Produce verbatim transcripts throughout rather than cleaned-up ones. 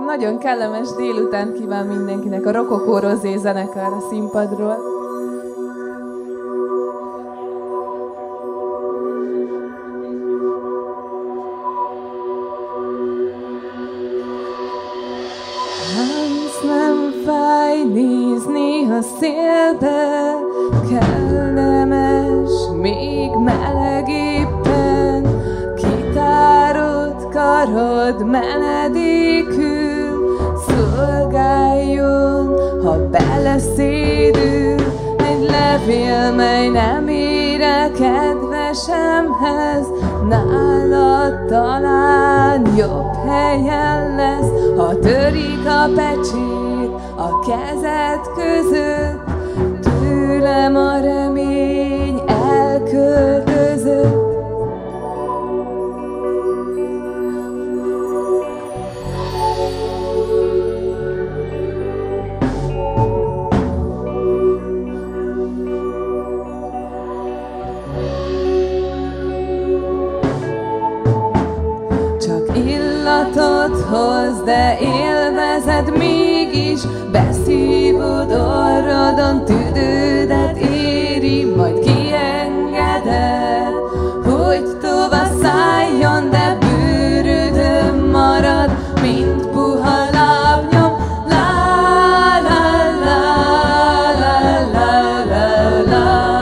nagyon kellemes délután kíván mindenkinek a Rokokó Rozé zenekar a színpadról. Az nem fáj nézni a szélbe, kellemes, még meleg éppen, kitárod karod menedékül, szolgáljon, ha beleszédül, egy levél, mely nem ér el kedvesemhez, nálad talán jobb helyen lesz, ha törik a pecsét a kezed között, tőlem a remény elköltözött. Illatot hoz, de élvezed mégis, beszívod orrodon, tüdődet éri, majd kiengeded, hogy tovább szálljon, de bőrödön marad, mint puha lábnyom. La la la la la la la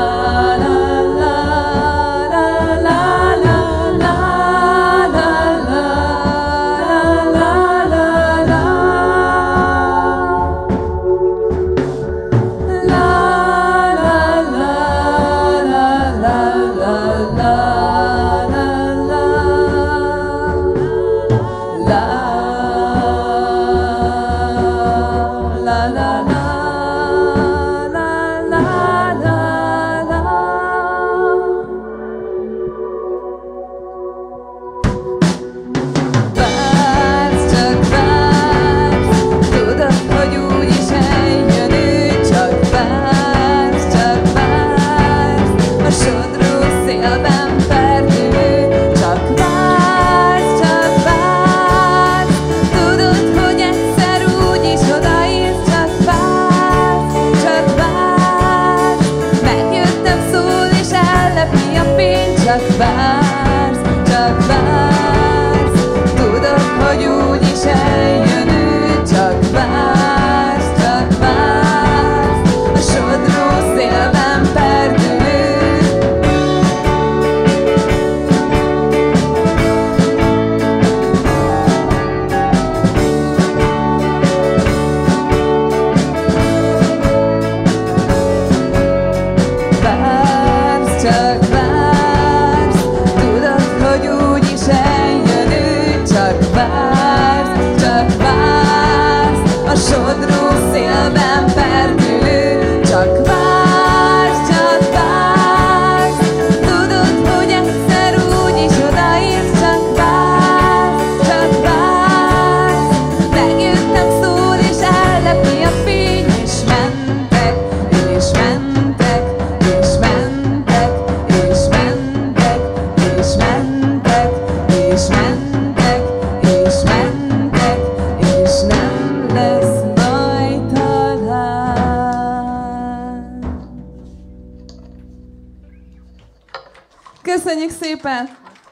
Köszönjük szépen!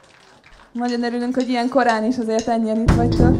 Nagyon örülünk, hogy ilyen korán is azért ennyien itt vagytok.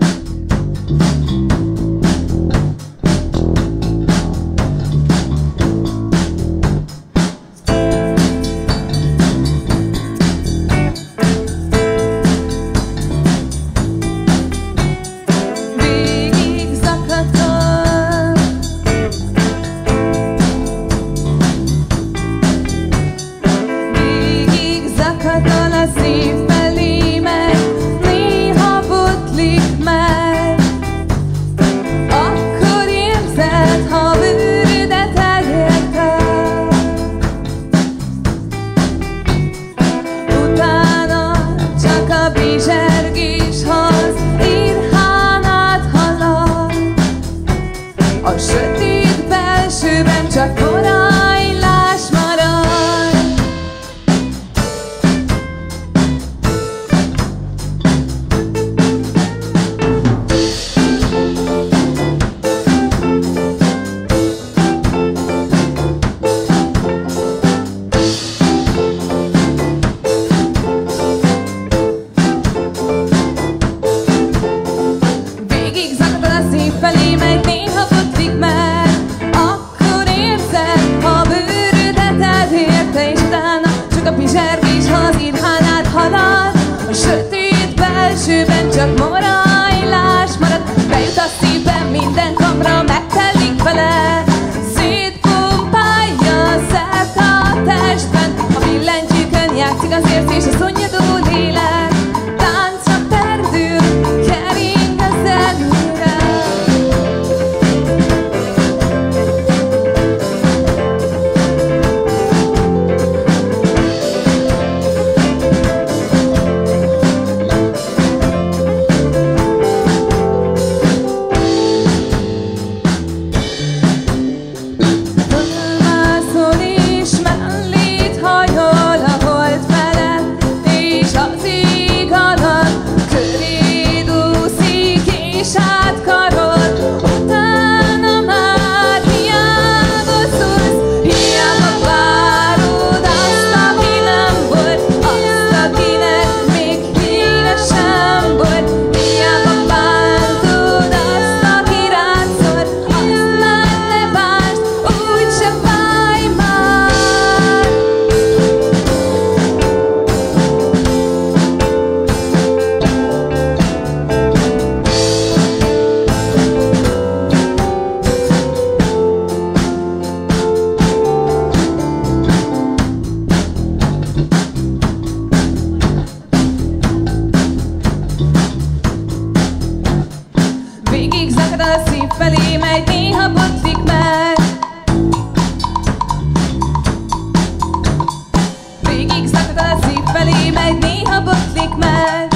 botlik meg.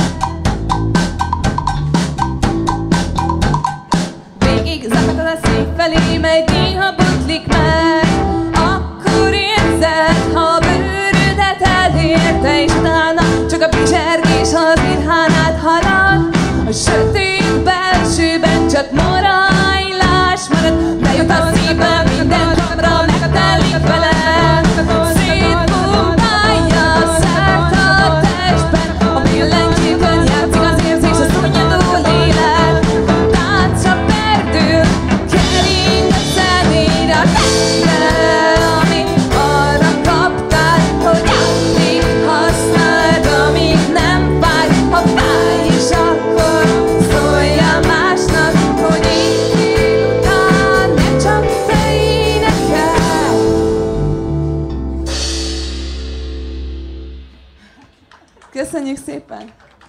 Végig zapakol a szív felé megy, néha botlik meg. Akkor érzed, ha a bőrödet elérte, és utána csak a bizsergés az irhán áthalad. A sötét belsőben csak morajlás marad, bejut a szívbe minden kamra, megtelik vele. Szétpumpálja szert a testben, a billentyűkön játszik az érzés, a szunnyadó lélek. Táncra perdül, kering a zenére a testre, amit arra kaptál, hogy addig használd, amíg nem fáj. Ha fáj is, akkor szóljál másnak, hogy így délután ne csak te énekelj. Köszönjük szépen!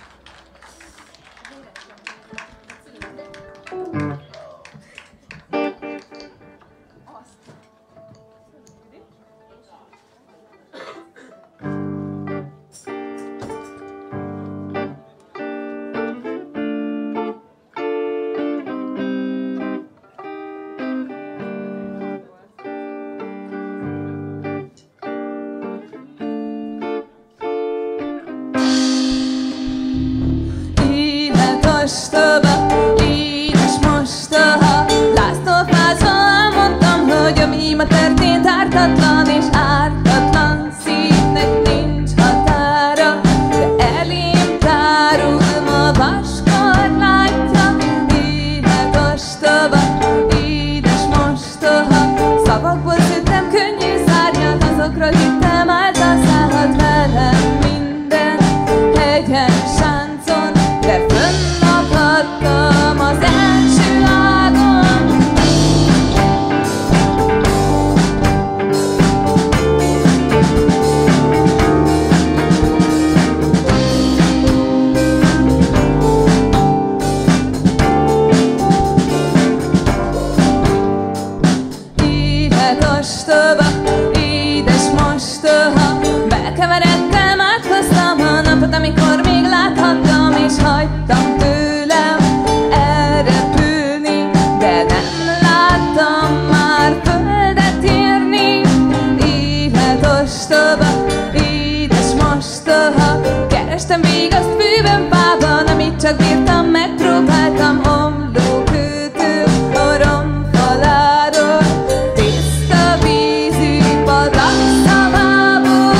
Élet ostoba, édes mostoha, László fázva elmondtam, hogy ami ma történt ártatlan, és ártatlan szívnek nincs határa, de elém tárul ma vaskorlátja. Élet ostoba, édes mostoha, szavakból szültem könnyű szárnyat, azokról hittem által szállhat velem minden hegyen, sáncon, de fönnakadtam az első ágon. Élet ostoba, édes mostoha, bekeveredtem, áthoztam a napot, amikor még láthattam, és hagytam tőlem elrepülni, de nem láttam már földet érni. Élet ostoba, édes mostoha, kerestem vigaszt fűben, fában, amit csak bírtam, megpróbáltam omlókőtől, oromfaláról, tiszta vízű patak szavából.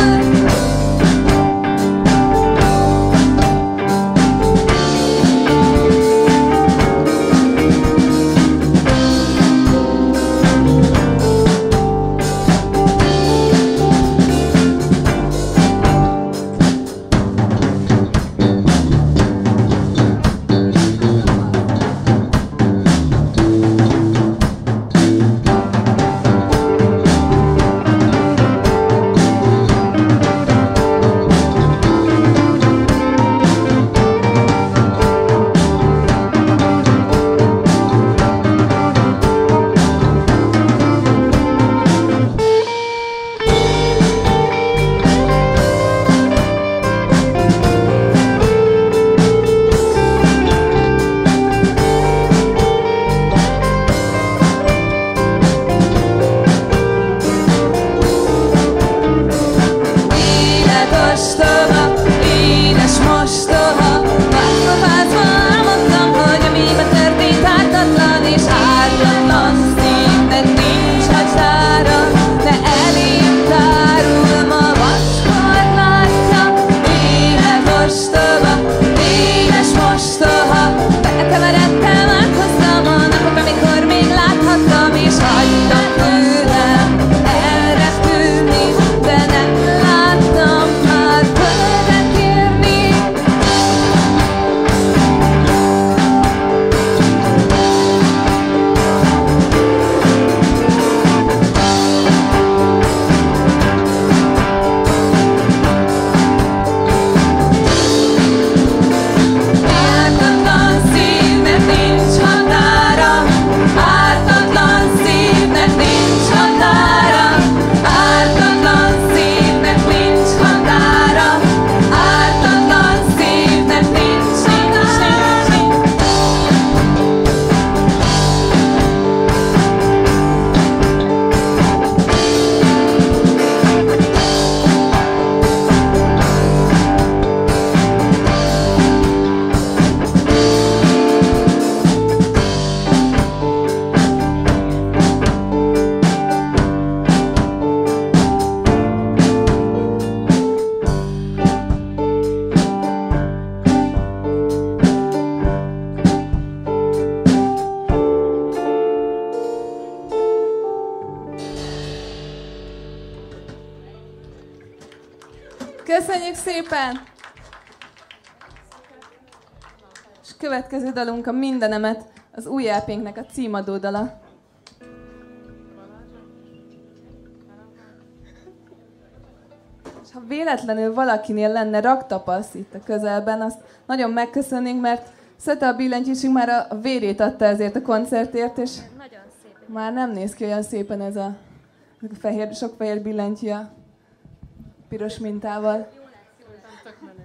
szépen! És következő dalunk a Mindenemet, az új é pénknek a címadó dala. És ha véletlenül valakinél lenne raktapasz itt a közelben, azt nagyon megköszönnénk, mert Szete a billentyűsünk már a vérét adta ezért a koncertért, és Nagyon szép. már nem néz ki olyan szépen ez a fehér, sok fehér billentyű a piros mintával. Jó lesz, jó lesz. Tök menő.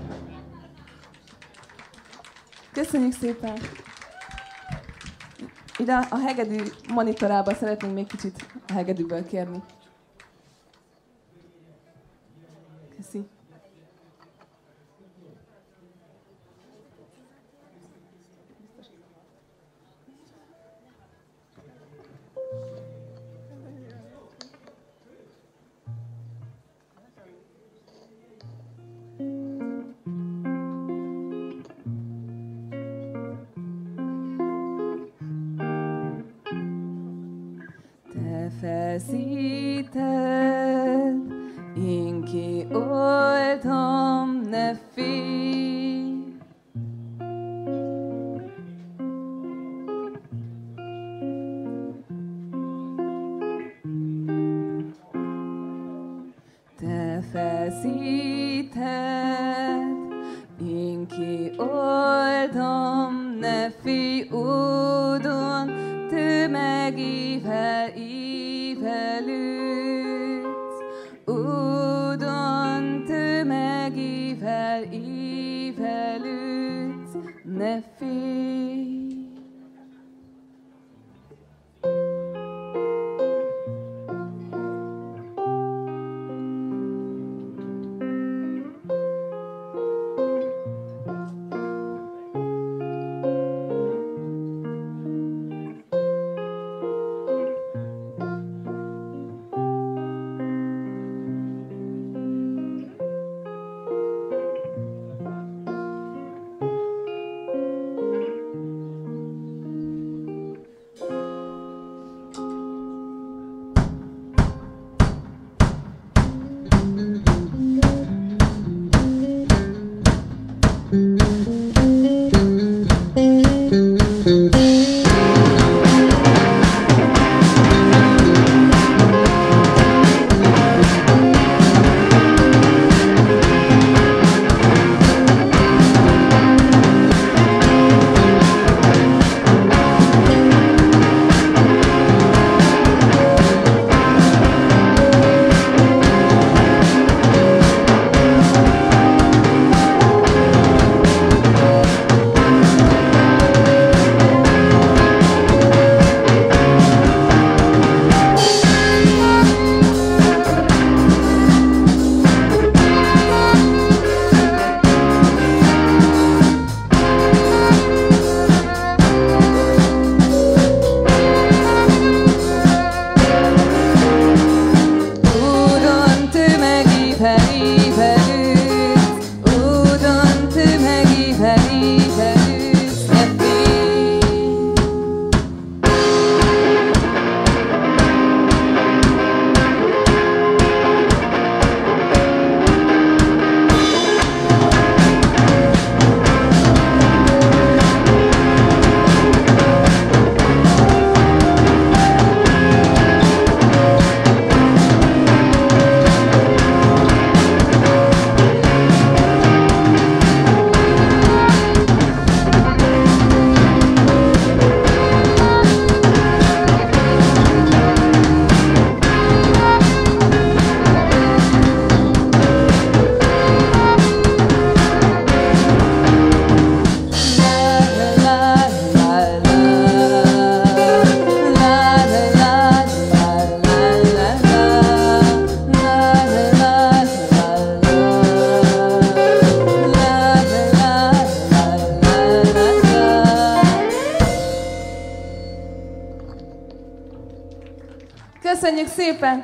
Köszönjük szépen! Ide a hegedű monitorába szeretnénk még kicsit a hegedűből kérni. Köszi. Feszíted, én kioltom, ne félj. Te feszíted, én kioltom, ne félj, údon, tömegével ívelődsz, údon tömegével ívelődsz, ne félj. Köszönjük szépen!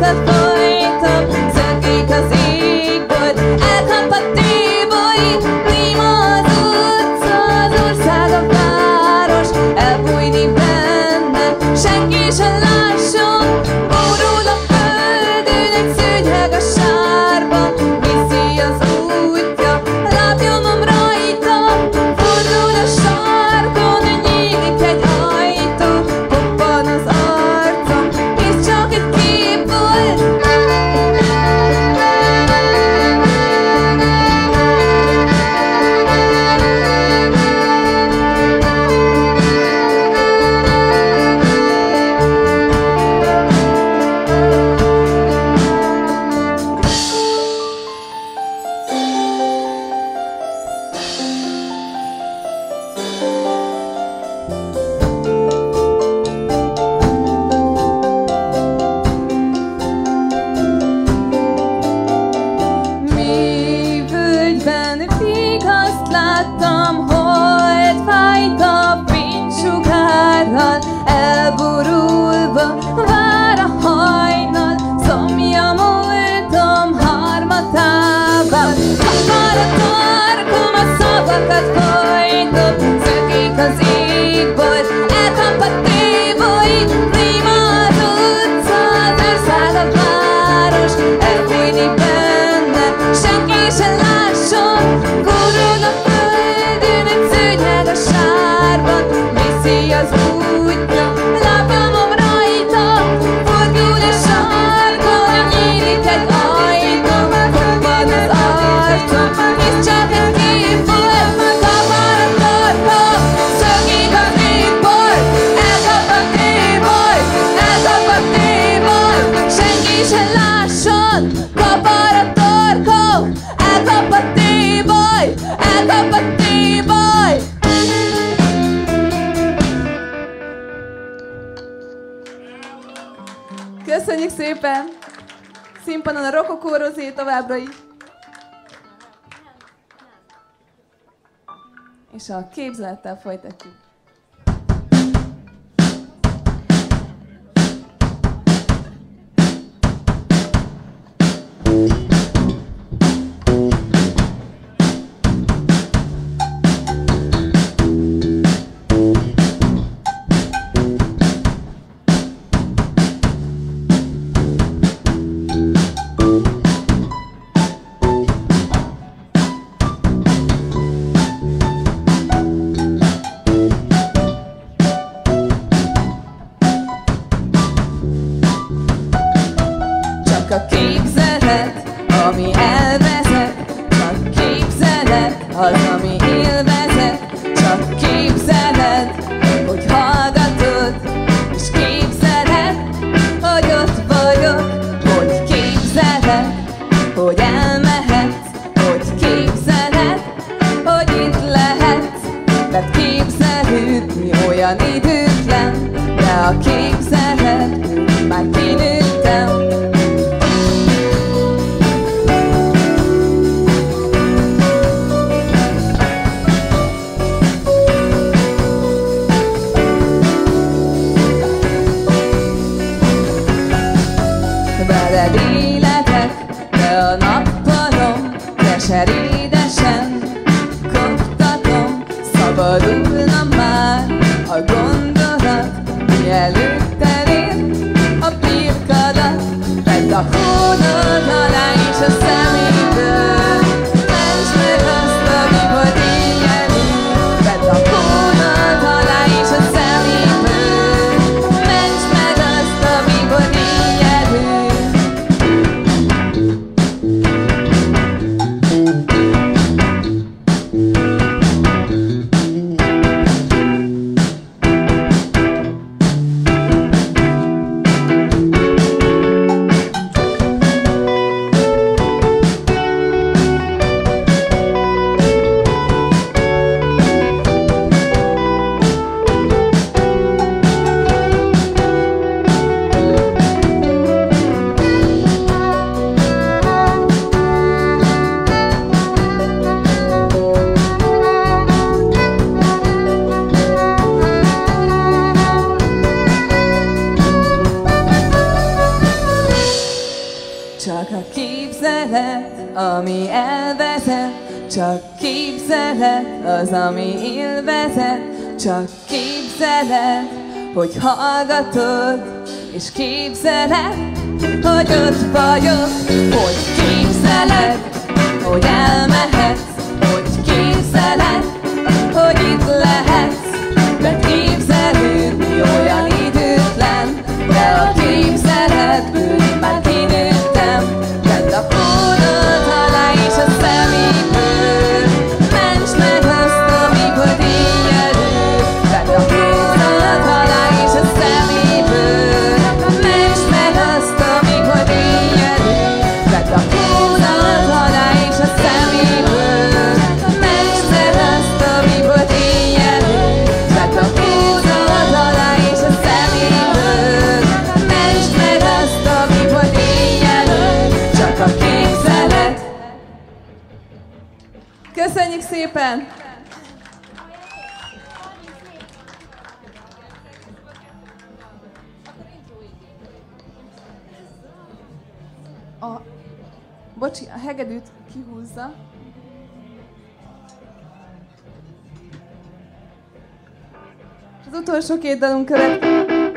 szágat folyton, zökik az égből, elkap a téboly, Líma az utca, az ország a város, elbújni benne, senki sem lásson, borul a földön, egy szőnyeg a sárban, viszi az útja, lábnyomom rajta, fordul a sarkon, nyílik egy ajtó, poppan az arcom, és csak egy kép volt. Mi völgyben vigaszt láttam, hold fájt a fénysugárral, elborulva vár a hajnal, szomja múltam harmatával. Kapar a torkom, a szavakat folytom, zökik az égből, elkap a téboly, Líma az utca, az ország a város, elbújni benne, senki sem lásson, gurul a földön, egy szőnyeg a sárban, viszi az útja, lábnyomom rajta, fordul a sarkon, nyílik egy ajtó, poppan az arcom, és csak egy kép volt, kapar a torkom, szökik az égből, elkap a téboly, elkap a téboly, senki sem lásson, kapar a torkom, elkap a téboly, elkap a téboly. Köszönjük szépen! Színpadon a Rokokó Rozé továbbra is. És a képzelettel folytatjuk. Csak a képzelet, ami elvezet, csak képzelet, az, ami élvezet, csak képzeled, hogy hallgatod, és képzeled, hogy ott vagyok, hogy képzeled, hogy elmehetsz, hogy képzeled, hogy itt lehetsz, mert képzelődni olyan időtlen, de a képzeled, már kinőttem. Veled életek, de a nappalom keserédesen koptatom, szabadulna már a gondolat, mielőtt elér a birkadat, vedd a hónod alá és a szeméből, mentsd meg azt, ami volt éjjelünk, vedd a hónod alá és a szeméből, mentsd meg azt, ami volt éjjelünk. a képzelet, ami elvezet, csak képzelet az, ami élvezet, csak képzelet, hogy hallgatod, és képzeled, hogy ott vagyok, hogy képzeled, hogy elmehetsz, hogy képzeled, hogy itt lehetsz, de képzelődni olyan időtlen, de a képzeletből én már kinőttem, vedd a kódot alá és a szeméből, ments meg azt, amikor éjjelő, vedd a kódot alá és a szeméből, ments meg azt, amikor éjjelő, vedd a kódot alá és a szeméből, ments meg azt, amikor éjjelő, vedd a kódot alá és a szeméből, ments meg azt, amikor éjjelő, csak a képzelet. Köszönjük szépen! A, bocsi, a hegedűt kihúzza. Az utolsó két dalunk következik.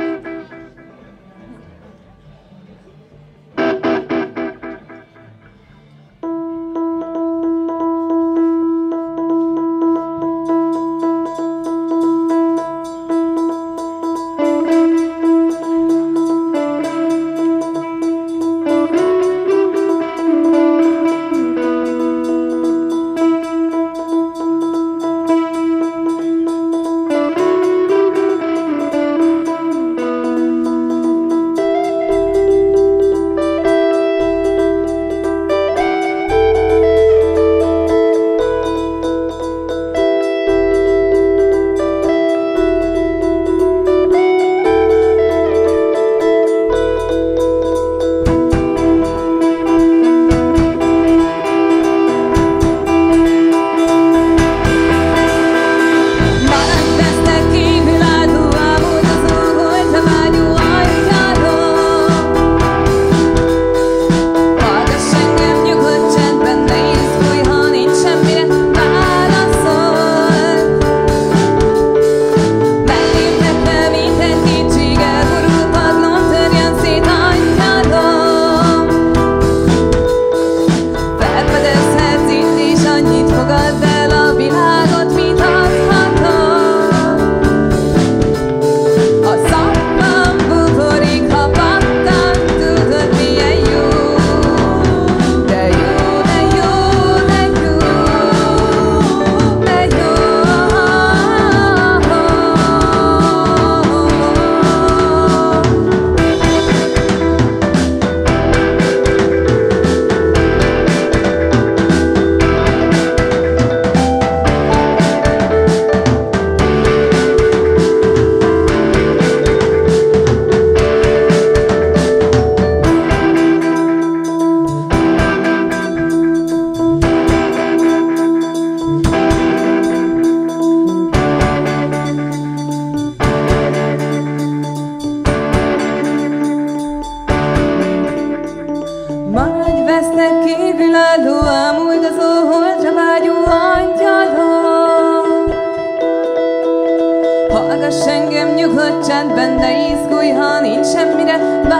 Hallgass engem nyugodt csendben, de izgulj, ha nincs semmire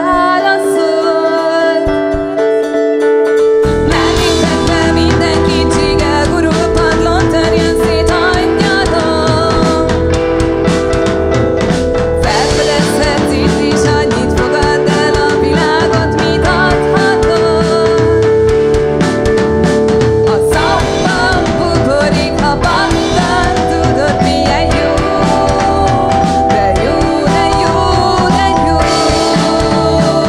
válaszol. Megnézhetve minden kétség elgurul, padlón törjön szét angyalom. Felfedezhetsz itt is, annyit fogadd el a világot, mit adhatok. A szappan buborik, ha pattan, tudod milyen jó. De jó, de jó, de jó.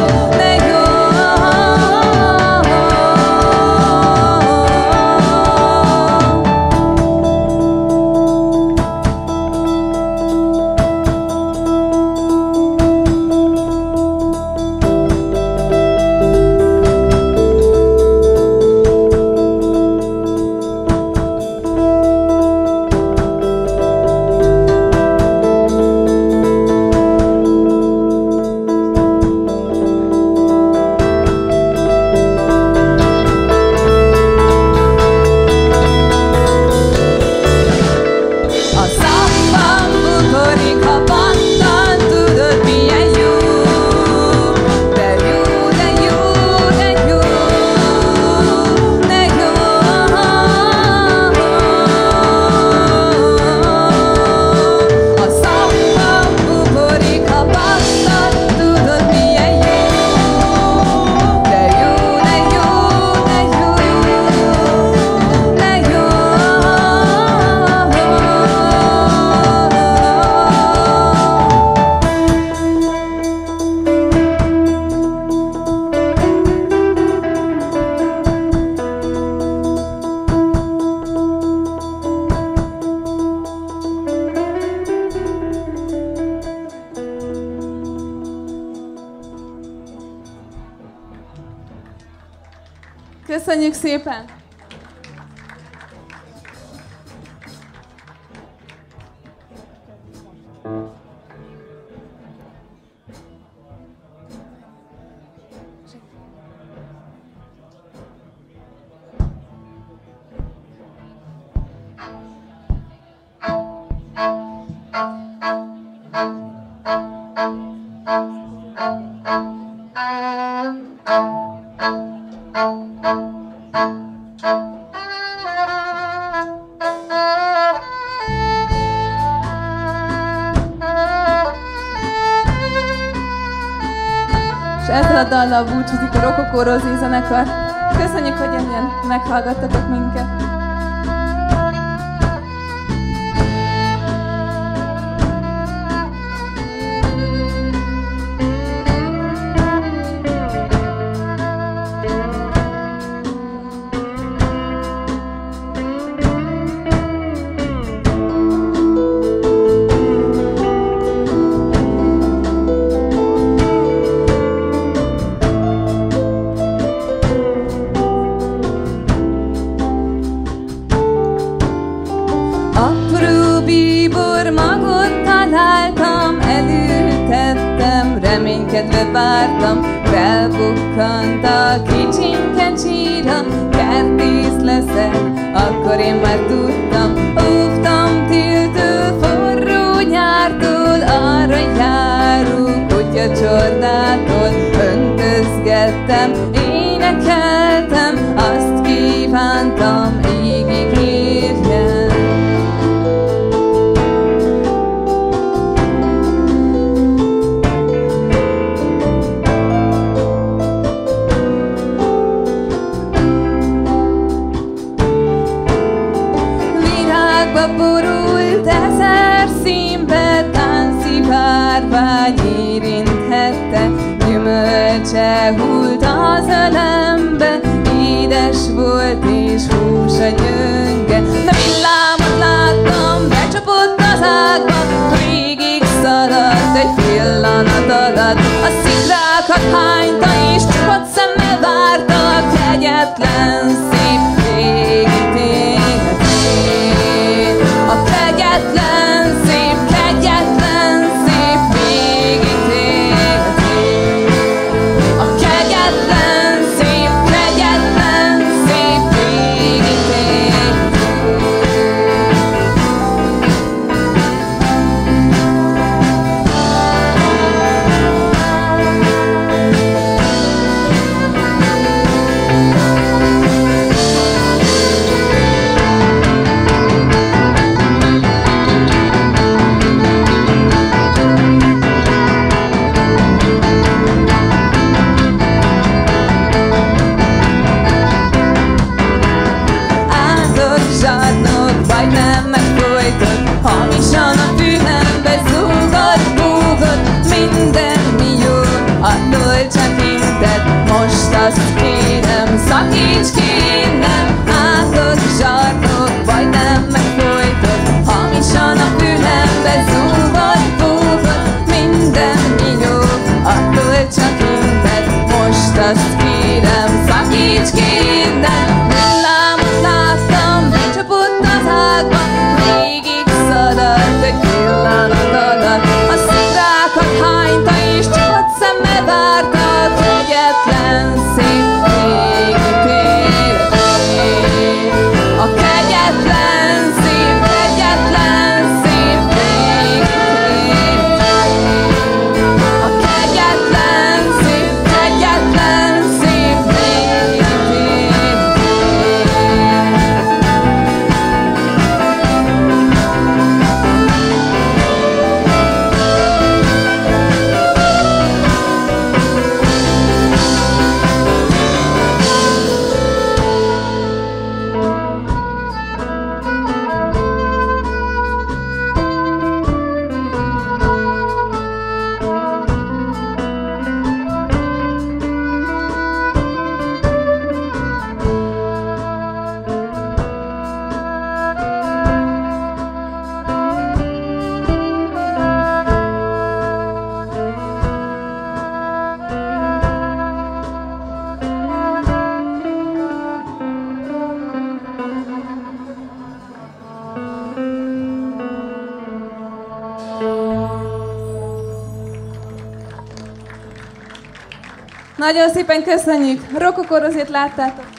Köszönjük szépen! És ezzel a dallal búcsúzik a Rokokó Rozi zenekar. Köszönjük, hogy ennyien meghallgattatok minket! Reménykedve vártam, felbukkant a kicsinke csíra, kertész leszek, akkor én már tudtam. Óvtam téltől, forró nyártól, arra járó kutyacsordától. Öntözgettem, énekeltem, azt kívántam, égig érjen. Borult ezer színbe, tánci bárvány érinthette, gyümölcse hult az ölembe, édes volt és hús a gyönge. De villámot láttam, becsapott az ágba, végig szaladt egy pillanat alatt. A szikrákat hányta és csukott szemmel várta a kegyetlen szép végítélhet. A kegyetlen szép, kegyetlen szép végítélhet. A kegyetlen szép, kegyetlen szép végítélhet. Hamisan a fülembe zúgott, búgott, mindenmi jó, attól csak intett. Most azt kérem, szakíts ki innen, átok, zsarnok, vagy nem megfojtott. Hamisan a fülembe zúgott, búgott, mindenmi jó, attól csak intett. Most azt kérem, szakíts ki innen. Villámot láttam, becsapott az ágba, végig szaladt egy pillanat alatt. A szikrákat hányta és csukott szemmel várta a kegyetlen szép végítélhet. Nagyon szépen köszönjük! Rokoko Rozét láttátok!